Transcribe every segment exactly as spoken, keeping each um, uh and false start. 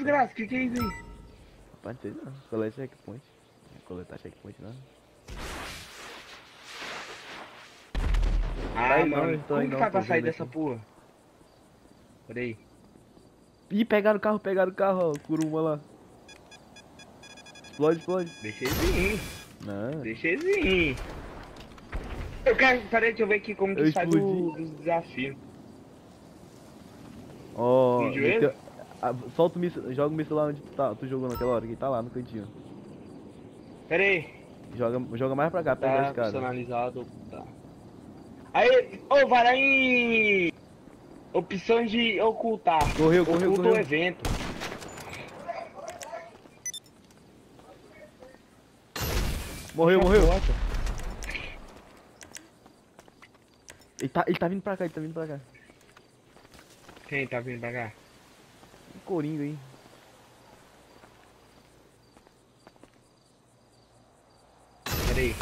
desgraça, que que é isso aí? Pode ser não. Colete checkpoint. Coletar checkpoint não. Ah, Sai não, mano, eu tô como aí que não, faz tô pra sair vendo dessa aqui. porra? Peraí. Ih, pegaram o carro, pegaram o carro, ó. Curuma lá. Explode, explode. Deixa ele vir. Não, Deixa ele vir. Eu quero. Peraí, deixa eu ver aqui como eu que sai explodi. do, dos desafios. Ó, No joelho? meteu... ah, solta o míssil, joga o míssil lá onde tu tá, tu jogou naquela hora, que tá lá no cantinho. Peraí. Joga, joga mais pra cá, perto da Tá escada. personalizado. Tá. Aí, ô, vai lá em. Opções de ocultar. Correu, correu, Oculta o correu. evento. Morreu, Fecha a morreu. porta. Ele tá, ele tá vindo pra cá, ele tá vindo pra cá. Quem tá vindo pra cá? Um coringa aí. Peraí.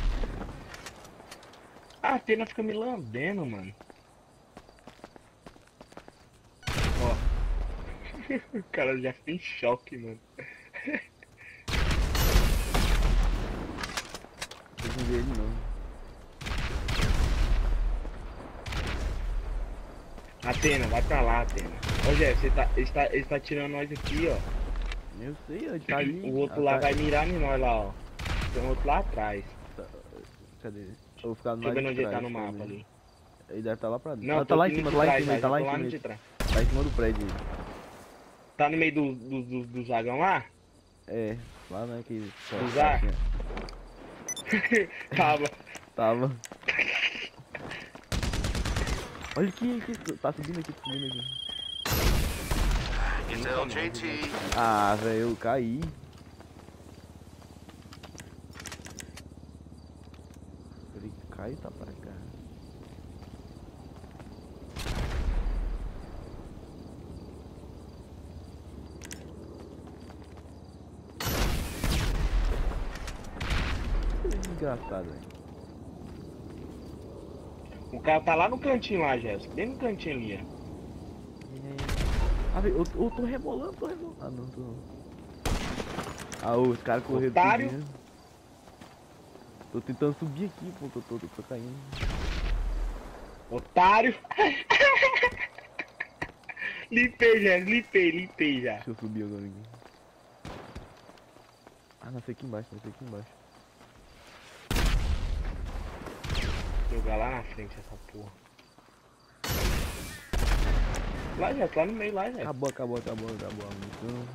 Ah, a Tena fica me lambendo, mano. Ó. O cara já fica em choque, mano. Eu não vi ele não. Atena, vai pra lá, Atena. Ô, Jeff, você tá, ele, tá, ele tá tirando nós aqui, ó. Eu sei, ele tá ali. O outro lá vai atrás. mirar em nós lá, ó. Tem um outro lá atrás. Tá, cadê? Eu vou ficar no Deixa eu ver lado onde de ele tá trás, no pra mapa ver. ali. Ele deve estar lá pra dentro. Não, Ah, tô tá lá em aqui cima, no tá lá em trás, cima, ele tá já, lá tô em lá cima. no Ele de trás. tá em cima do prédio. ele. Tá no meio do, do, do, do dragão lá? É, lá né, que... Usar? Tava. Tava. Olha aqui, aqui, tá subindo aqui, tá subindo aqui. It's L J T. Ah, velho, eu caí. Ele cai e tá pra cá. Que desgraçado, velho. O cara tá lá no cantinho lá, Jéssica. Bem no cantinho ali, ó. Ah, velho, eu, eu tô rebolando, tô rebolando. Ah, não, tô não. Ah, ô, os caras correram Otário. tudinho. Tô tentando subir aqui, pô, que eu tô, tô, tô caindo. Otário. Limpei, já, limpei, limpei já. Deixa eu subir agora aqui. Ah, nasci aqui embaixo, nasci aqui embaixo. Jogar lá na frente essa porra. Lá, já, lá no meio, lá, já. Acabou, acabou, acabou, acabou a munição.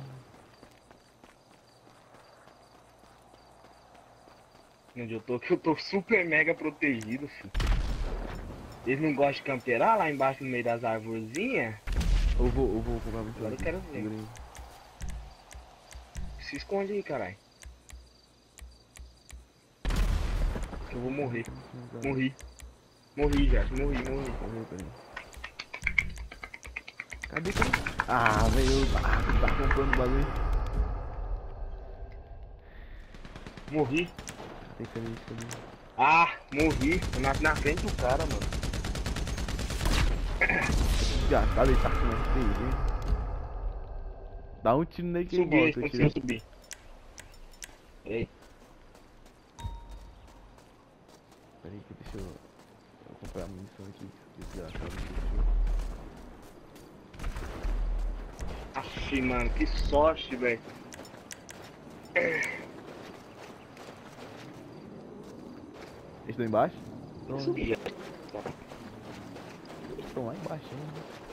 Onde eu tô, que eu tô super mega protegido, filho. Eles não gostam de camperar lá embaixo no meio das arvorezinhas? Eu vou, eu vou comprar muito. Agora eu quero ver. Se esconde aí, caralho. Eu vou morrer. Morri. Morri, já. Morri, morri. Morreu, peraí. Cadê que Ah, velho. Ah, tá comprando o bagulho. Morri. Cadê, cadê, cadê? Ah, morri. Eu nasci na frente do cara, mano. Desgastado, ele tá com uma T V. Dá um tiro nele que ele Subi aí, morre, pra eu você tiro. subir. Peraí. Peraí que deixa eu... eu comprar a munição aqui. Desgraçado. Aff, mano, que sorte, velho. Eles estão embaixo? Estão Subi já. estão lá embaixo, né?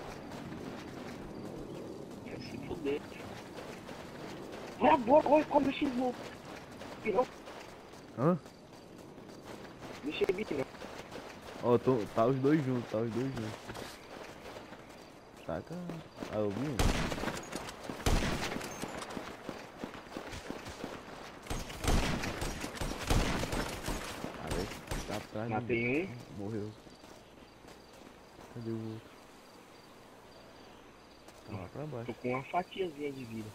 Vai se fuder. Vai a boa, corre, corre, deixa ele louco. Não, Hã? deixa ele vir, não. Ó, tô, tá os dois juntos, tá os dois juntos. Saca? Ah, eu vi. Ah, velho, tá atrás de mim. Matei um. Morreu. Cadê o outro? Tá lá pra baixo. Tô com uma fatiazinha de vida.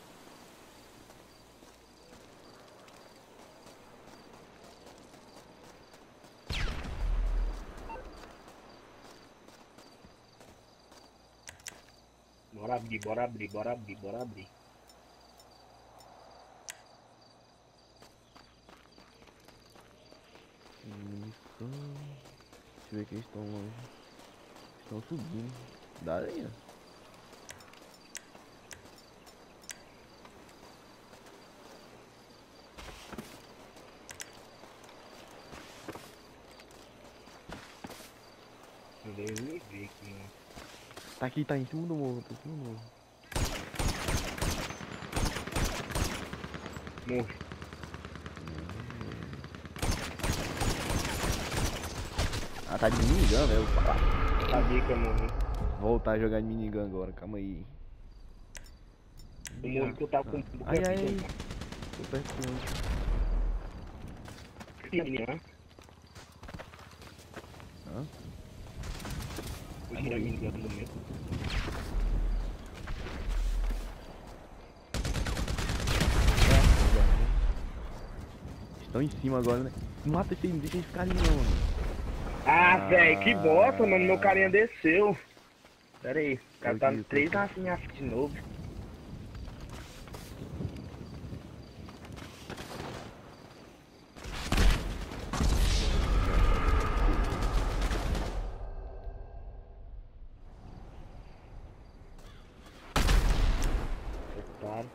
Bora abrir, bora abrir, bora abrir, bora abrir. Munição. Deixa eu ver que eles estão longe. Estão subindo. Da areia. Eu devo me ver aqui, né? Tá aqui, tá em cima do morro, tá em cima do morro. Morre. Ah, tá de minigun, velho. Sabia que eu morri. Voltar a jogar de minigun agora, calma aí. Eu morri porque eu tava com um Ai, ai, ai. capitão. Tô perto de onde? Minigun. Hã? Eu tirei a minigun do meu. Estão em cima agora, né? Não mata esse aí, não deixa ele ficar ali não, mano. Ah, Ah. velho, que bosta, mano. Meu carinha desceu. Pera aí, o cara tá Aqui, três tô- na minha frente de novo. Otário.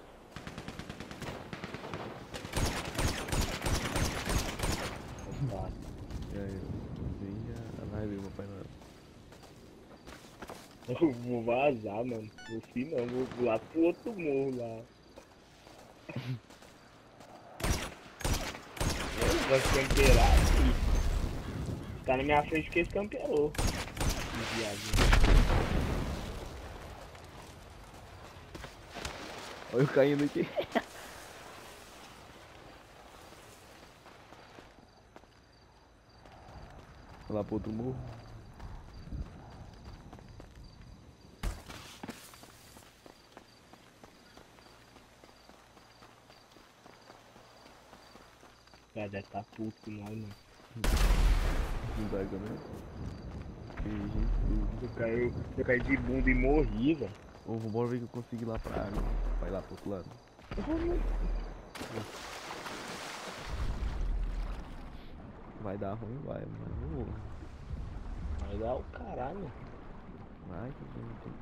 Otário. E aí, venha, vai ver, meu pai não. Eu vou vazar, mano. No fim não, vou pular pro outro morro lá. Eu vou camperar aqui. Tá na minha frente porque ele camperou. Que viadinho. Olha eu caindo aqui. Vai lá pro outro morro. O cara deve tá puto com nós, mano. Não dá agora. Tem gente tudo. Eu caí, eu caí de bunda e morri, velho. Ô, vambora ver que eu consigo ir lá pra água. Vai lá pro outro lado. Vai dar ruim, vai, mas eu vou. Vai dar o caralho. Vai, que eu não tem.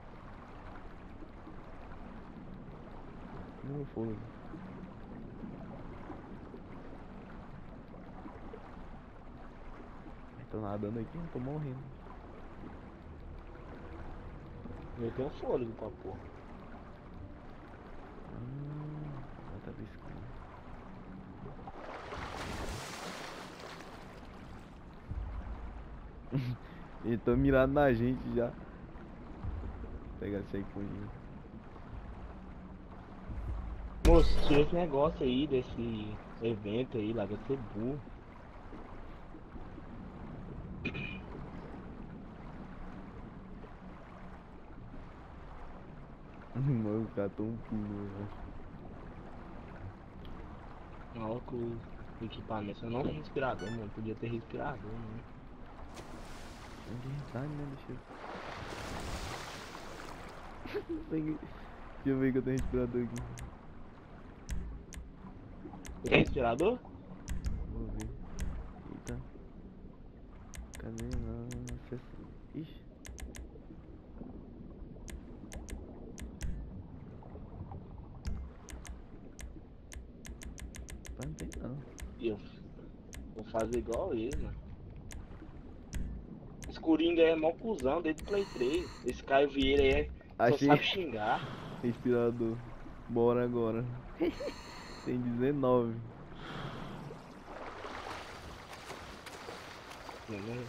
Não, foda-se. Tô nadando aqui, não tô morrendo. Eu tenho fôlego pra porra. Hum, já tá piscando. Ele tá mirado na gente já. Vou pegar esse aí com ele. Moço, tira esse negócio aí desse evento aí, lá deve ser burro. Mano, os caras tão pulos, velho. Olha que o equipamento, eu não tem respirador, mano. Podia ter respirador, né? É verdade, né? Deixa eu... Peguei. Deixa eu ver que eu tenho respirador aqui. Tem respirador? Vou ver. Eita. Cadê? Não, acessa. Ixi. Mas não tem não. E eu vou fazer igual ele, mano. Esse Coringa é mó cuzão desde o Play três. Esse Caio Vieira aí é, só Achei. sabe xingar. Respirador. Bora agora. Tem dezenove. Entendeu?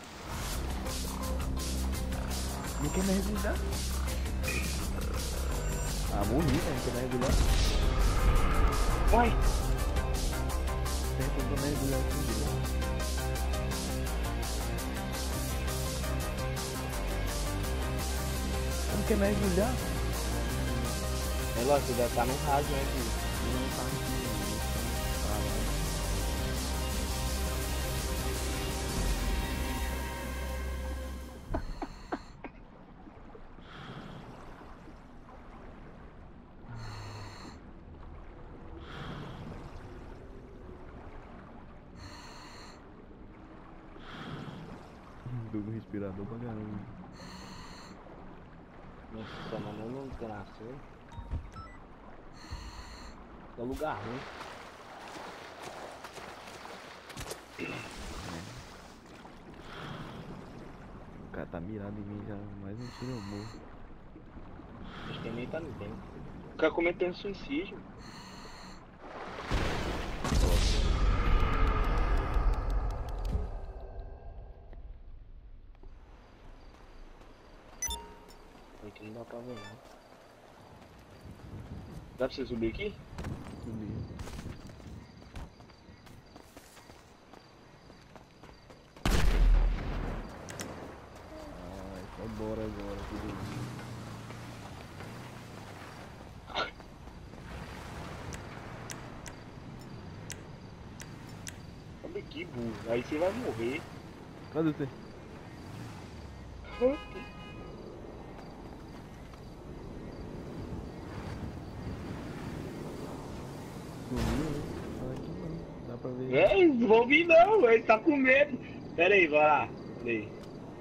Não quer mergulhar? Ah, morri, né? Não quer mergulhar? Vai! Tenta pra mergulhar aqui, né? Não quer mergulhar? É lógico, você deve estar no raso, né, filho? Não tá aqui, não. Caralho. tô com respirador pra caramba. Nossa, mano, eu não desgraçou. É lugar ruim. O cara tá mirado em mim já, mais um tiro eu morro. Acho que nem tá no tempo. O cara cometendo suicídio. Aqui não dá pra ver não. Dá pra você subir aqui? Subir. Ai, só bora agora, tudo bem. Sobe aqui, burro. Aí você vai morrer. Cadê você? Sumiu, né? Ah, aqui não. Dá pra ver. É, não vou vir não, ele tá com medo. Pera aí, vai lá. Pera aí.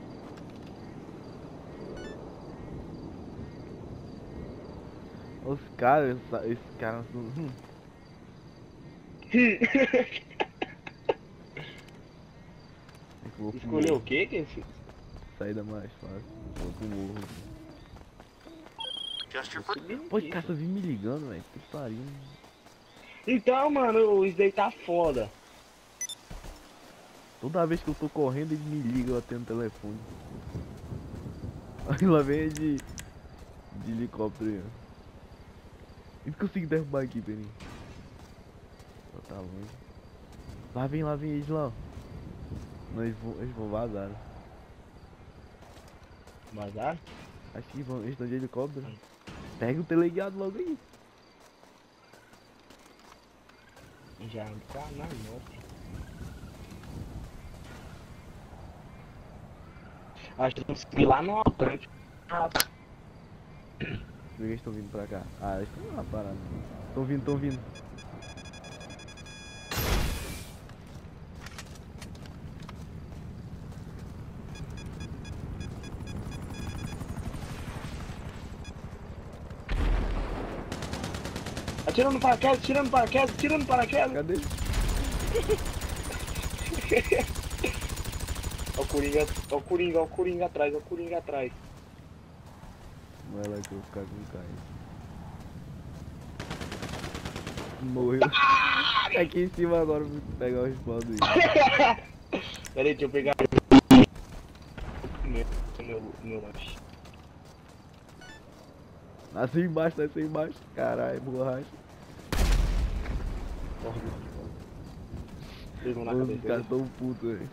Os caras, esses caras são. Hum. É que eu vou pro Escolheu o morro. que que é esse? Saída mais fácil. Vou pro morro. Just your Vou foot. subir aqui. Pô, esse cara só vive me ligando, velho. Que pariu. Então, mano, isso daí tá foda. Toda vez que eu tô correndo, ele me liga, eu atendo o telefone. Aí lá vem ele de, de helicóptero aí, ó. Eu não consigo derrubar aqui, Peninho. Só tá longe. Lá vem, lá vem eles lá, ó. Não, eles vão, eles vão vazar. Vazar? Acho que vão, eles estão de helicóptero. Pega o teleguiado logo aí. Já tá na moto. Acho que vamos subir lá no Atlântico. Ah, Eles estão vindo pra cá. Ah, eles estão lá parados. Estão vindo, estão vindo. atirando no paraquedas, tirando no paraquedas, tirando no paraquedas. Cadê? Ó o Coringa, ó o Coringa, ó o Coringa atrás, ó o Coringa atrás. Vai lá que eu vou ficar com o Caio. Morreu. Aqui em cima agora vou pegar o respawn dele. Pera aí, deixa eu pegar meu, meu, meu lanche. Nasce embaixo, nasce embaixo. Caralho, borracha. Corre, vocês vão na Os cabeça. caras tão putos, velho.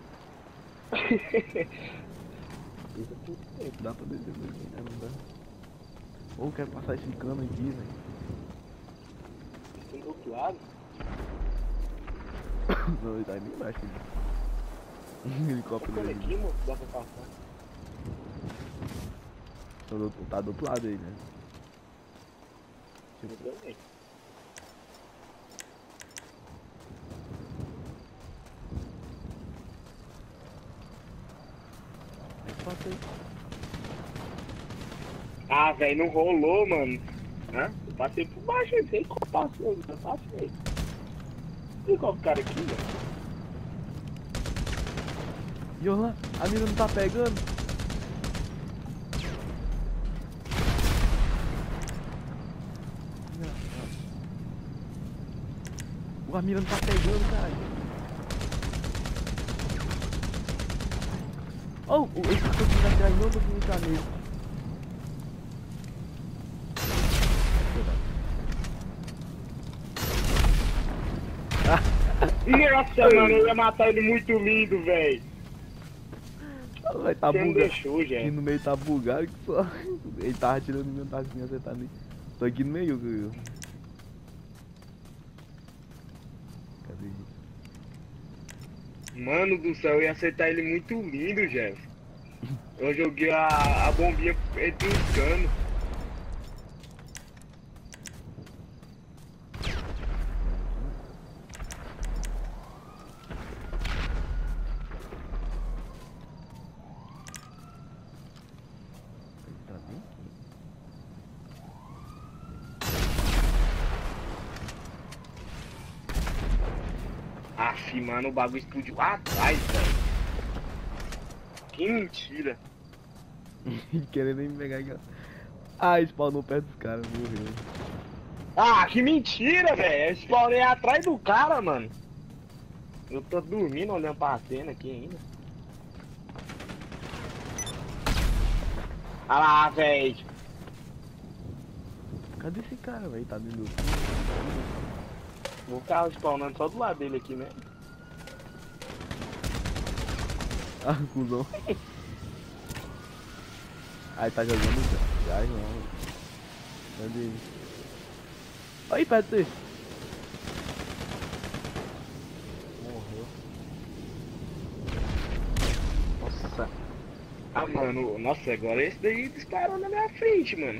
Isso é tudo tempo. Dá pra descer por aqui, né? Não dá. Ou quero passar esse cano aqui, velho. Isso tem do outro lado. Não, ele tá ali embaixo. Né? Um helicóptero Olha ali. aqui, moço, dá pra passar. Tá do, tá do outro lado aí, né? Muito bem. Aí passa aí. Ah, velho, não rolou, mano. Hã? Eu passei por baixo, não sei como passou, eu passei. E qual o cara aqui, velho? E olha lá, a mira não tá pegando. A mira não tá pegando, cara. Oh, esse que eu fiz atrás não tô conseguindo entrar nele. Nossa, mano, eu ia matar ele muito lindo, velho. Vai tá Você não bugado. deixou, Aqui gente. no meio tá bugado que só. Ele tava atirando em mim, não tava conseguindo acertar nele. Tô aqui no meio, viu? Cadê ele? Mano do céu, eu ia acertar ele muito lindo, Jeff. Eu joguei a, a bombinha entre os canos. Ixi, mano, o bagulho explodiu atrás, velho. Que mentira. Querendo nem me pegar aqui, ó. Ah, spawnou perto dos caras, morreu. Ah, que mentira, velho. Eu spawnei atrás do cara, mano. Eu tô dormindo olhando pra cena aqui ainda. Ah lá, velho. Cadê esse cara, velho? Tá dentro do... Vou ficar spawnando só do lado dele aqui, né? Ah, cuzão. Aí tá jogando já. Já não. Cadê ele? Aí, perto dele. Morreu. Nossa. Ah, mano. Nossa, agora esse daí disparou na minha frente, mano.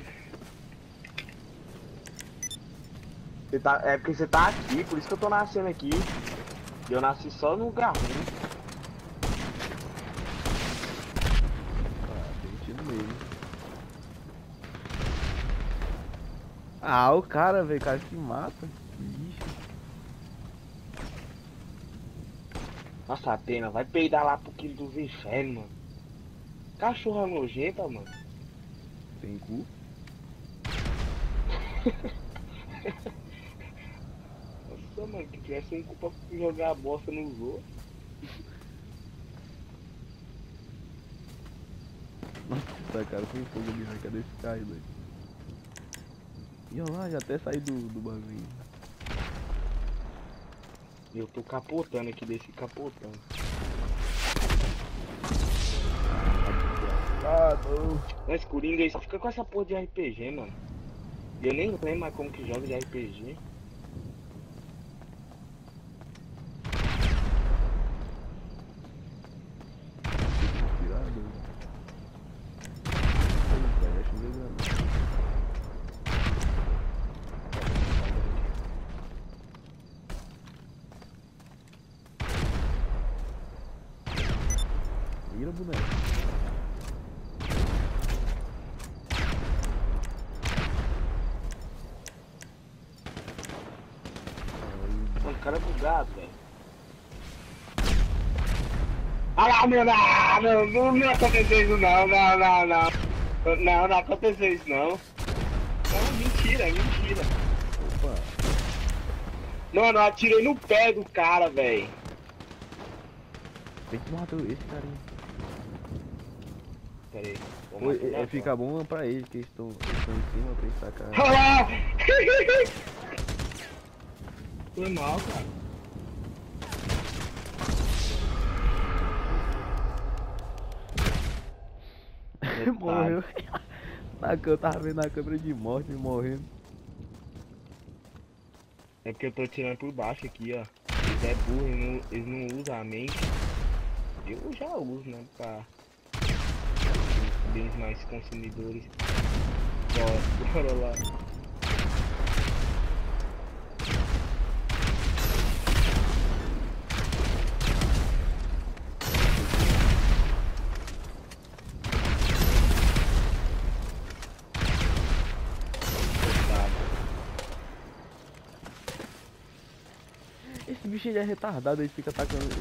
Você tá, é porque você tá aqui, por isso que eu tô nascendo aqui. Eu nasci só no lugar ruim. Ah, tem tiro nele. Ah, o cara, velho. O cara se mata. Que lixo. Nossa, a pena, vai peidar lá pro quilo dos infernos, mano. Cachorra nojenta, mano. Tem cu. Nossa, mano, que tivesse um culpa pra jogar a bosta nos outros. Nossa, cara, foi fogo ali, velho. Cadê esse cara, velho? E olha lá, já até saí do, do bagulho. Eu tô capotando aqui desse capotando. Ah, não. Mas Coringa, isso fica com essa porra de R P G, mano. Eu nem lembro mais como que joga de R P G. Inspirado. Ai, velho, acho legal. Mira, boneco. Mano, o cara é bugado, velho. Ah lá, meu, não, não, não, não aconteceu isso não, não, não, não. Não, não aconteceu isso não. Não, mentira, mentira. Opa. Mano, eu atirei no pé do cara, velho. Tem que matar esse carinha. Pera aí. vou Oi, matar é, minha fica bom pra eles que eles estão estão em cima pra eles tacar. avó. Ah lá! Foi mal, cara. Morreu. Na câmera, eu tava vendo na câmera de morte morrendo. É porque eu tô tirando por baixo aqui, ó. Eles é burro, eles não, eles não usam a mente. Eu já uso, né? Pra bens mais consumidores. Ó, bora lá. Esse bicho ele é retardado, ele fica atacando esse...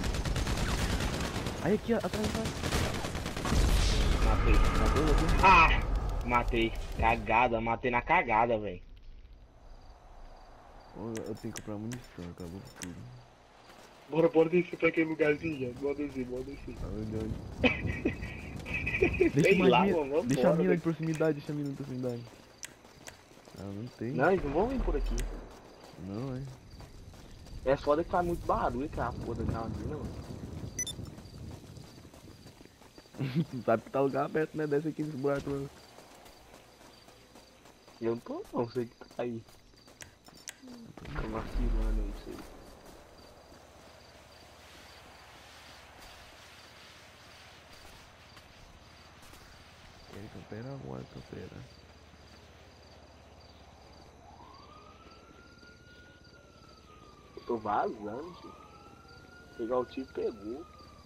Aí aqui, ó, atrás, atrás. Matei. Matou, matou. Ah! Matei. Cagada, matei na cagada, velho. Ô, eu tenho que comprar munição, acabou tudo. Bora, bora descer pra aquele lugarzinho, já. Bora descer, bora descer. Aonde, onde? Deixa Sei mais lá, mina, mano, vambora, deixa a mina velho. de proximidade, deixa a mina de proximidade. Ah, não tem. Não, eles não vão vir por aqui. Não, é. É foda que faz muito barulho aquela porra daquela mina, mano. Tu sabe que tá lugar aberto, né? Desce aqui nesse buraco, mano. Eu não tô não, sei que tá aí. Tô vacilando aí, sei. Ele campeira agora, campeira. Eu tô vazando, tio. Pegar o tiro, pegou.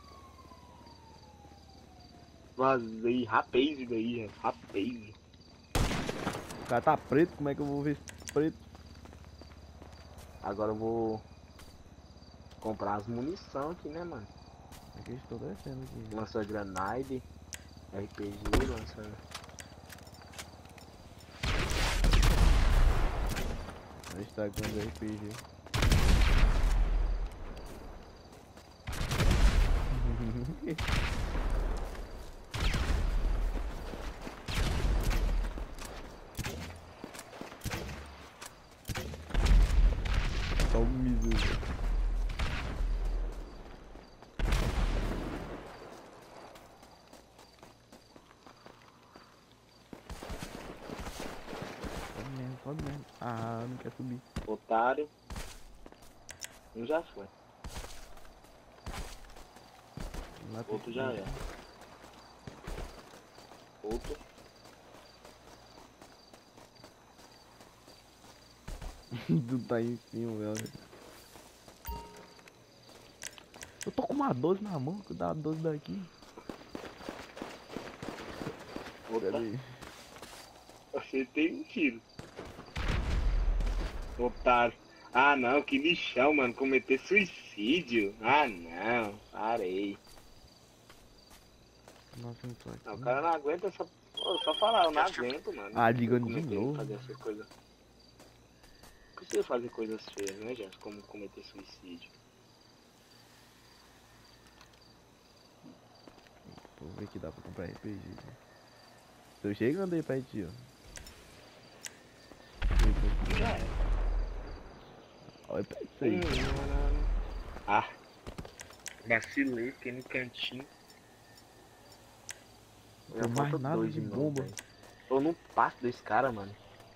Vazei, rapei isso daí, rapei. O cara tá preto, como é que eu vou ver esse preto? Agora eu vou... comprar as munição aqui, né, mano? É que eu estou descendo aqui. Lança granade, R P G, lança... Instagram do R P G. Só um miso. Pode mesmo, pode mesmo. Ah, não quer subir. Otário. Um já foi. Lá tem Outro que já ir. é. Outro. Tu tá em cima, velho. Eu tô com uma doze na mão, que dá a doze daqui. Outra. Pera aí. Acertei um tiro. Otário. Ah não, que lixão, mano. Cometer suicídio. Ah não, parei. Nossa, não tô aqui. Não, o cara não aguenta só. Pô, só falar, eu não aguento, mano. Ah, ligando de Cometer- novo. Fazer essas coisas. Não precisa fazer coisas feias, né, gente? Como cometer suicídio. Vou ver que dá pra comprar R P G. Né? Tô chegando aí pra ti, ó. Já é. Olha pra isso aí. Hum, ah. Vacilei, fiquei no cantinho. Não tem mais nada de bomba. Tô no passo desse cara, mano.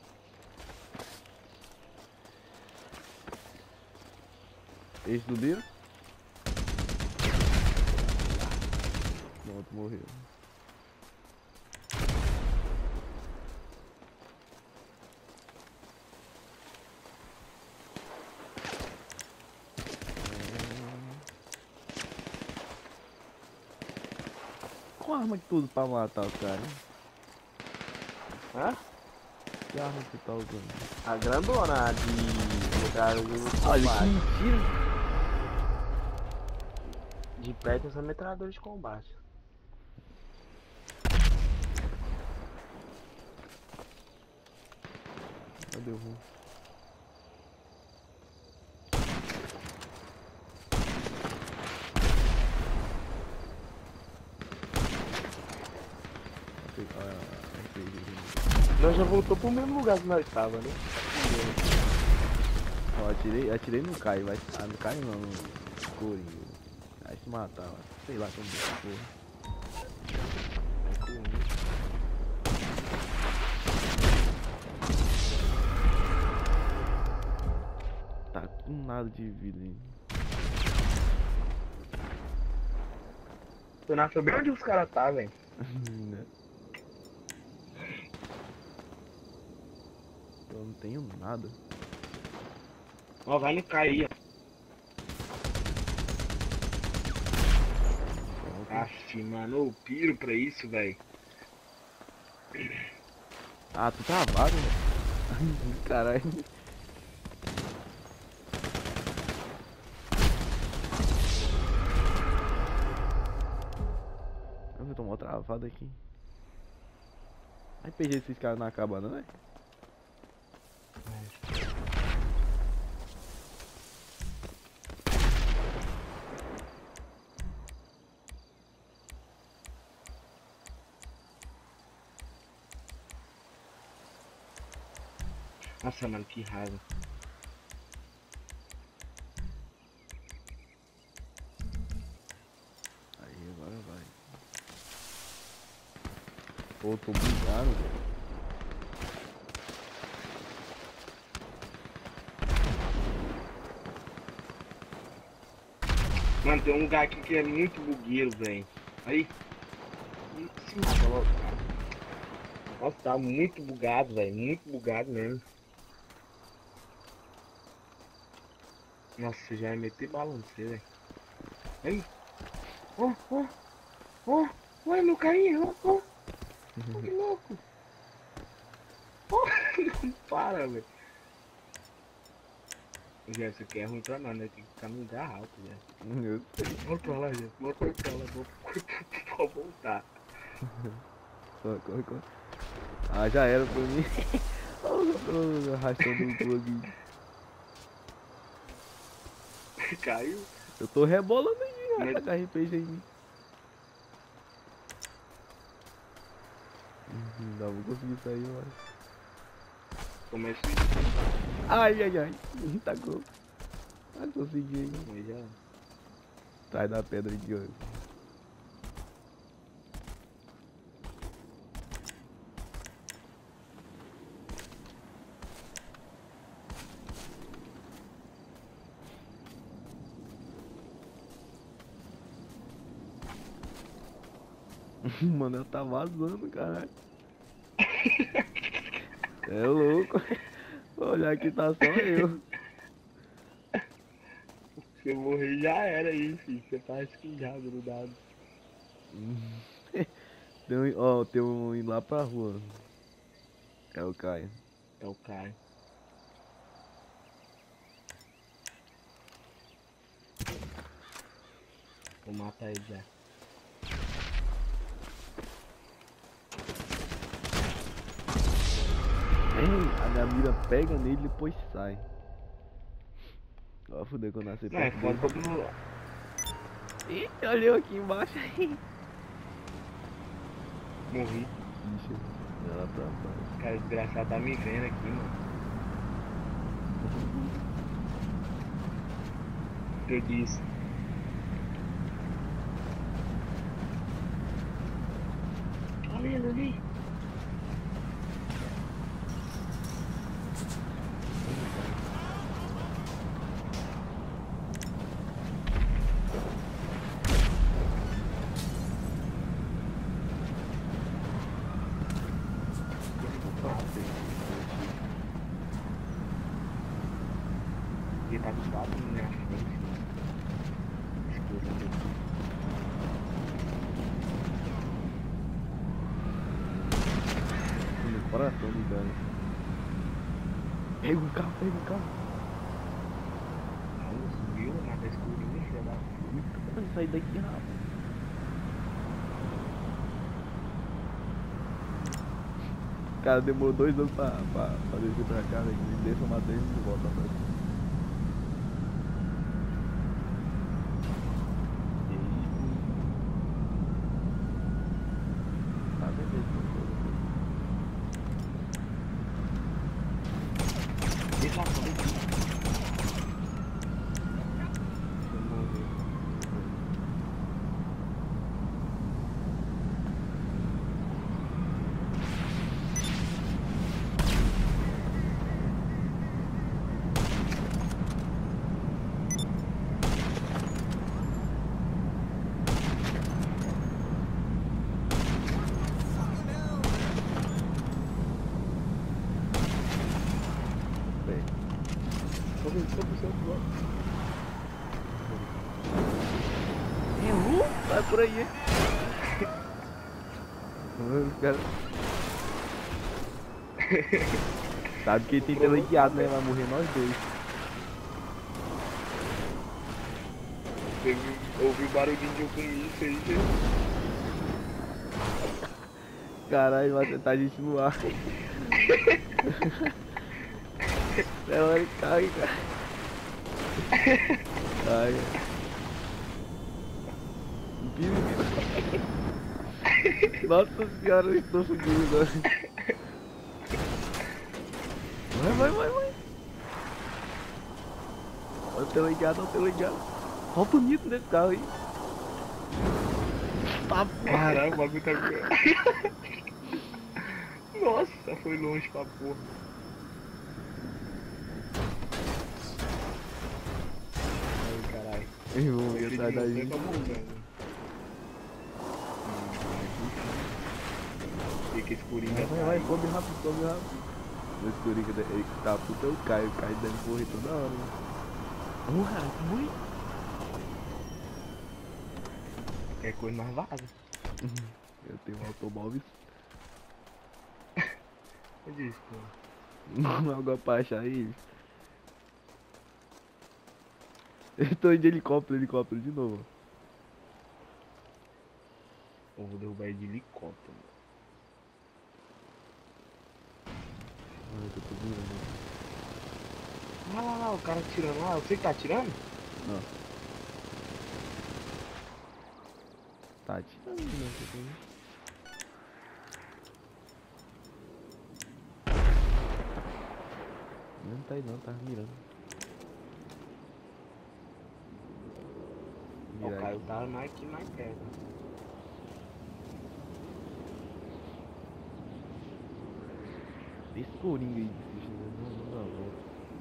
Esse do Liro? Pronto, morreu. Qual arma que tu usa pra matar os caras? Hein? Hã? Que arma que tu tá usando? A grandona de metralhadora de Olha, que combate. mentira! De perto essa metralhadora de combate. Cadê o ruim? Nós já voltou pro mesmo lugar que nós tava, né? Ó, atirei, atirei no Kai, vai. Ah, no Kai não, no Corinho. Vai se matar, ó. Sei lá como é, porra. Tá com nada de vida ainda. Tu não soube onde os caras tá, velho. Né? Eu não tenho nada. Ó, vai no cair, ó. Pronto. Aff, mano, eu piro pra isso, velho. Ah, tu tá vago, velho. Caralho. Eu tô mó travado aqui. R P G esses caras não acabam não, é? Nossa, mano, que raiva. Aí, agora vai. Pô, tô bugado, velho. Mano, tem um lugar aqui que é muito bugueiro, velho. Aí. Se mata logo, cara. Nossa, tá muito bugado, velho. Muito bugado mesmo. Nossa, já ia meter bala no você, velho. Aí. Ó, ó. Ó. Olha meu carinho, ó. Ó. Ó, que louco. Ó. Para, velho. Já, isso aqui é ruim pra nós, né? Tem que ficar no lugar alto, já. Eu sei. Bora pra lá, já. Bora pra lá, vou pra voltar. Corre, corre, corre. Ah, já era pra mim. Oh, arrastando o cu aqui. Caiu? Eu tô rebolando aí, Mas- já tá com R P G em mim. Hum, Não vou conseguir sair, mano. Começa Ai, ai, ai. Tá com. Ah, consegui. mas já. Sai da pedra aqui, ó. Mano, ela tá vazando, caralho. É louco. Olha aqui tá só eu. Se eu morrer já era aí, filho. Você tá esquinjado no dado. Tem um, ó, tem um indo lá pra rua. É o Caio. É o Caio. Vou matar ele já. Ei, a minha mira pega nele e depois sai. Ó, fudeu que eu nasci Não, é perto foda dele. como. Ih, olha eu aqui embaixo aí. Morri. Ixi, ela pra baixo. Cara, desgraçado tá me vendo aqui, mano. Eu disse. Olha ele ali. Ele tá do lado na minha frente. Escurando aqui. No coração do dano. Pega o carro, pega o carro. Não, subiu, mata escurinho, filha da puta. Mano, sai daqui rápido. Cara, demorou dois anos pra, pra, pra descer pra cá, velho. Me deixa eu matar ele e volta pra cá. Tá, beleza. Deixa lá, deixa lá. Eu morri. Bem. Sobe, sobe, sobe, sobe. Errou? Vai por aí, hein? Mano, os caras. Sabe que tem teleguiado, né? Vai morrer nós dois. Você viu- ouviu o barulhinho de eu com isso aí, gente? Caralho, vai tentar a gente no ar. É hora que cai, cara. Ai. Empina, empina. Nossa senhora, eu estou fugindo agora. Vai, vai, vai, vai. Olha o teleguiado, olha o teleguiado. Olha o bonito desse carro aí. Tá Caralho, o bagulho tá. Nossa, foi longe pra porra. Ai, caralho. Irmão, Esse ia de atrás da você gente. tá morrendo. Fica escurinho. Vai, vai, vai, sobe rápido, sobe rápido. O escurinho que ele tá puta é o Caio. O Caio deve correr toda hora, né? Ô, cara, que foi? Qualquer coisa mais vaza. Eu tenho um automóvel. Eu disse, pô. Algo pra achar aí. Eu tô indo de helicóptero, helicóptero de novo. Eu vou derrubar ele de helicóptero. Ai, eu tô virando. Lá, lá, lá, o cara atirando lá. Você que tá atirando? Não. Tá atirando, né? Você tem... Não tá aí não, tá mirando. Ó, o Mirar Caio aqui. tá mais aqui mais perto. Esse coringa aí de ficha, né? Não, não dá a volta.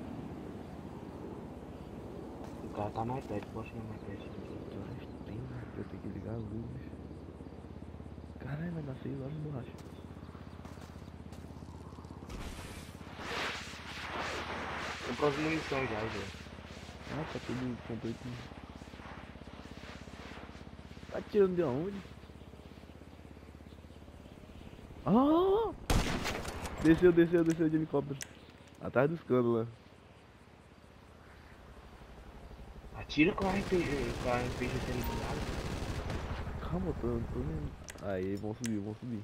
O cara tá mais perto, pode chegar mais perto. Que horas tem, né? Eu tenho que ligar a luz. Caralho, vai dar seis horas de borracha. Comprou as munições já, velho. Ah, tá tudo completo. Tá tirando de onde? Ah! Desceu, desceu, desceu de helicóptero. Atrás dos canos lá. Atira com a R P G, com a R P G sendo ligado. Calma, eu tô, eu tô vendo. Aí, vamos subir, vamos subir.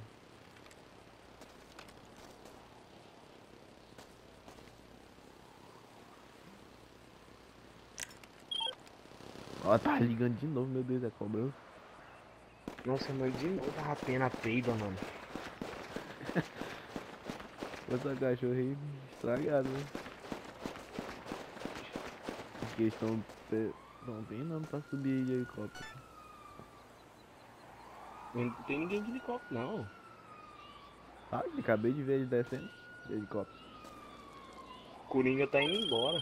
Ó, tá ligando de novo, meu Deus, é cobrança. Nossa, mas de novo a pena peida, mano. Essa cachorra aí estragada, né? Porque eles estão não tem nada pra subir aí de helicóptero. Não tem ninguém de helicóptero, não. Ah, acabei de ver eles descendo de helicóptero. Coringa tá indo embora.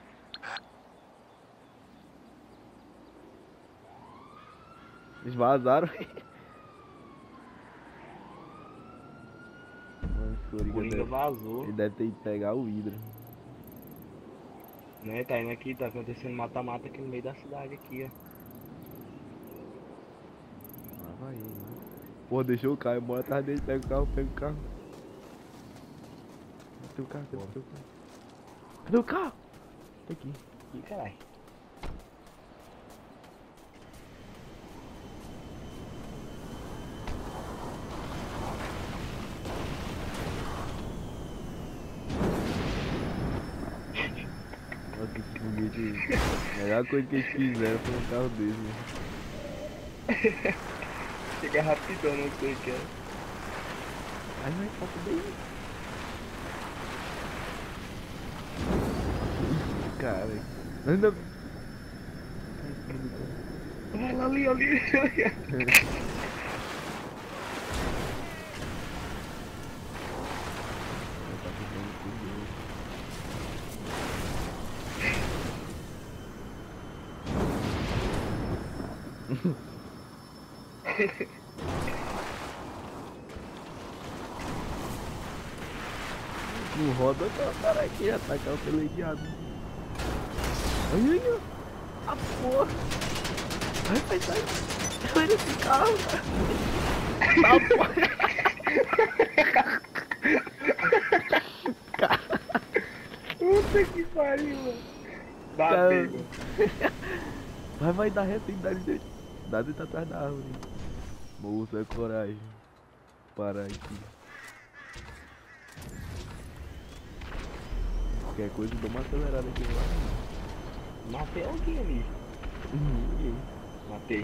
Eles vazaram. Mano, esse Coringa Coringa deve, vazou. ele deve ter ido pegar o Hydra. Né, tá indo aqui, tá acontecendo mata-mata aqui no meio da cidade aqui, ó. Ah, vai aí, né? Pô, deixou o carro, bora atrás dele, pega o carro, pega o carro. Cadê o carro? Cadê o carro? Cadê o carro? Tá aqui. Ih, caralho. Nossa, esse foguete aí. A melhor coisa que eles fizeram foi um carro desse, né? Chega rapidão, não sei o que é. Ai, vai, passa daí. Cara, anda. Olha ali, ali, ali. Tá ficando tudo. Não roda não, cara, aqui, atacar o teleguiado. Ai, ai, ai. A porra. Vai, vai, sai. Olha esse carro, cara. Tá, porra. Puta que pariu, mano. Cara. Batei, mano. Vai, vai, dá reta, tem que dar de... Dá de tá atrás da árvore. Moça, coragem. Parar aqui. Qualquer coisa, dá uma acelerada aqui lá. Matei alguém ali. Ninguém. Matei.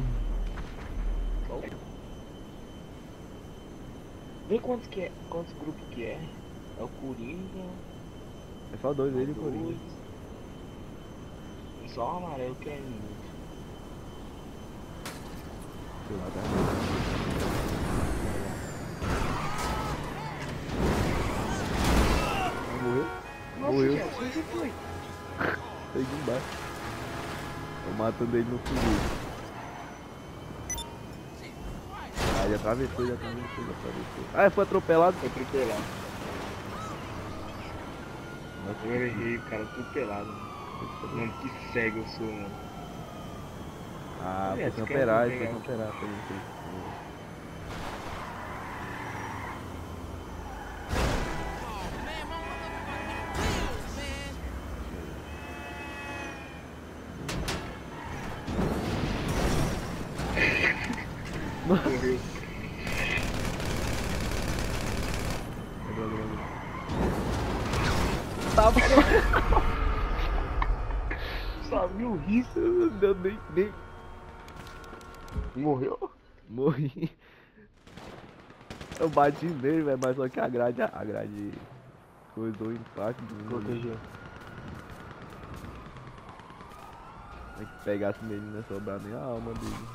Vê quantos que é, quantos grupos que é. É o Coringa. É só dois, ele e o dois. Coringa. Só o amarelo que é muito. Sei lá, tá. Morreu? Nossa, Morreu. Jess, onde você foi? Sai de embaixo. Tô matando ele no foguete. Ah, já atravessou, já atravessou, já atravessou. Ah, foi atropelado? Foi atropelado. Nossa, Eu errei, cara, atropelado. Mano, que cego eu sou, mano. Ah, Olha, foi esse cara camperagem, vai foi pegar. camperagem. Foi, foi, Só viu isso. Não, nem, nem. Morreu? Morri. Eu bati nele, velho, mas só que a grade, a grade coisou o impacto. Protegeu. Se pegasse nele não ia sobrar nem a alma dele.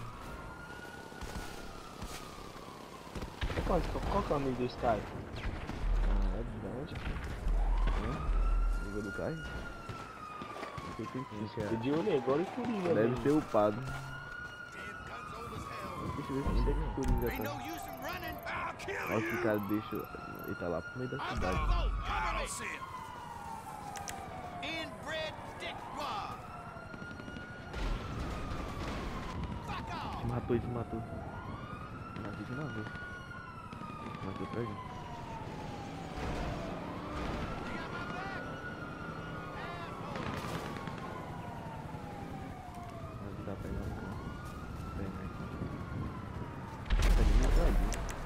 Qual, qual que é o nome do Sky? Ah, é grande. Hã? Nível do carro? Não sei o que que é. Eu de olho agora e Coringa. Deve mesmo. ser upado. Deixa eu ver onde é que o Coringa tá. Olha esse cara deixa. Ele tá lá pro meio da cidade. Se matou, ele se matou. Matou de novo. Matou pra gente. Mas dá pra pegar um carro. Pega aqui. Tá ali no ali.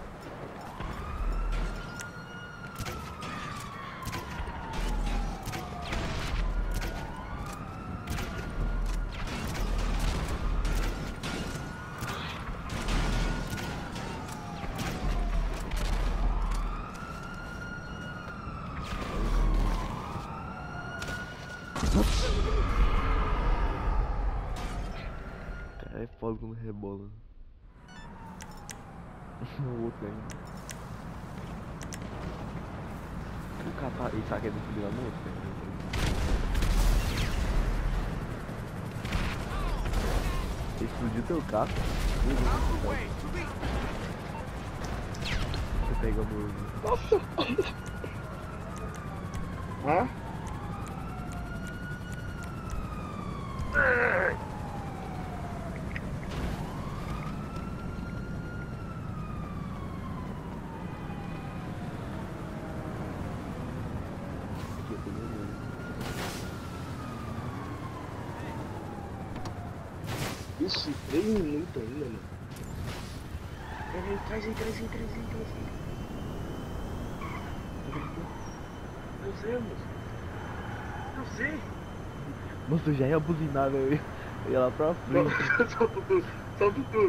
Cara, é foda quando rebola. O outro ainda. O capa... Ele tá querendo subir lá no outro, né? Explodiu teu carro. Você pega o meu... Hã? Aqui, eu peguei o meu. Ixi, três minutos ainda, mano. Peraí, traz aí, traz aí, traz aí, traz aí. Eu sei, moço. Eu sei. Nossa, eu já ia buzinar, velho. Eu ia lá pra frente. Solta tudo, solta tudo.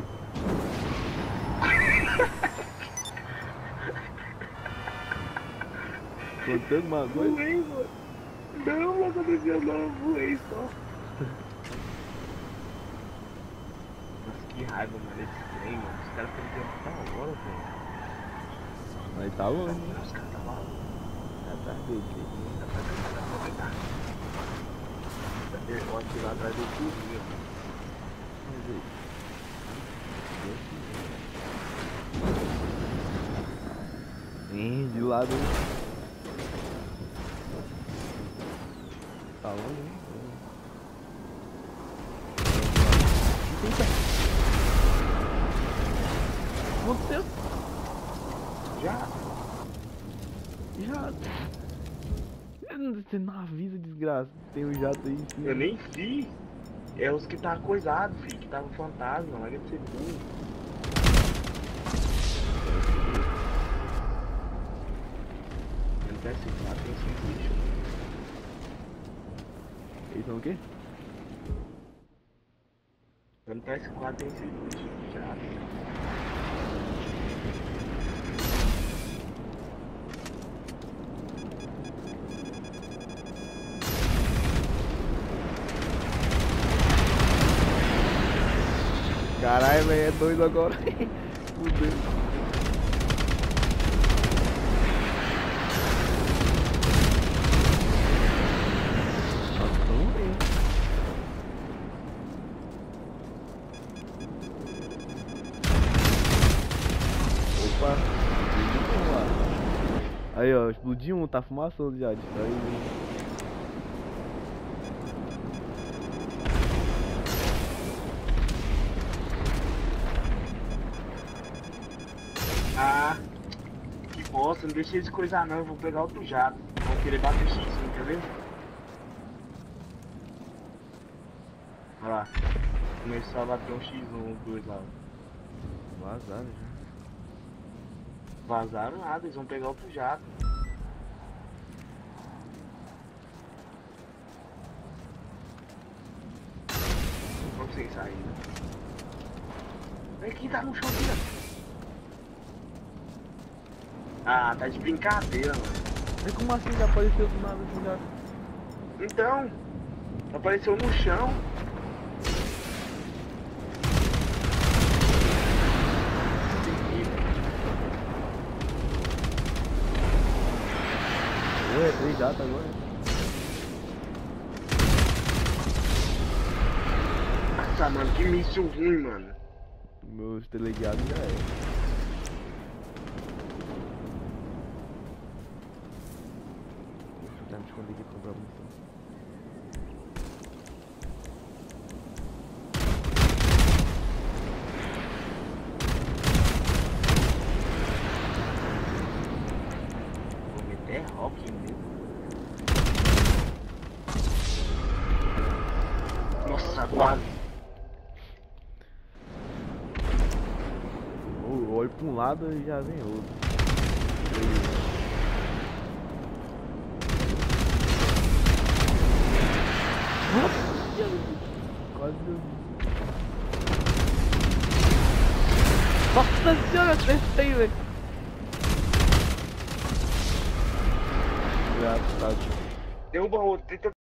Contando uma coisa. Voei, mano. Não, não aconteceu não, voei só. Nossa, que raiva, mano, esse trem, mano. Os caras estão dentro da hora, velho. Mas tá longe, né? Os caras tá lá. Tá atrás dele. Dá pra pegar, dá pra pegar. Eu acho que lá atrás do tudo, viu? Mas aí. Ih, de lado. Tá longe, hein? Eita! Aconteceu? Já? Já. Você não avisa, desgraça. Tem um jato aí em cima. Eu nem vi. É os que tá coisado, filho, que tava fantasma, larga de ser burro. Ele tá esse lá, tem esse bicho. Eles são o quê? Quando tá esse quadro, tem esse bicho já. Caralho, velho, é doido agora. Fudeu. Nossa, tão bem. Opa, explodiu um lá. Aí, ó, explodiu um, tá fumaçando já. Aí, Ah, que bosta, não deixa eles coisar não, eu vou pegar outro jato. Vou querer bater X um, quer ver? Olha lá. Começou a bater um X um, os dois lá. vazaram já. Vazaram nada, eles vão pegar outro jato. sem saída. Vem quem tá no chão aqui, ó. Ah, tá de brincadeira, mano. Mas como assim já apareceu do nada assim já? Então, apareceu no chão. Ué, três datas agora? Nossa, mano, que míssil ruim, mano. Meus teleguiados já é. Deixa eu tentar me esconder aqui pra comprar munição. Vou meter rock mesmo. Nossa, quase. Eu olho pra um lado e já vem outro. Quase deu. Nossa senhora, acertei, velho. Já tá. Derruba outro, tenta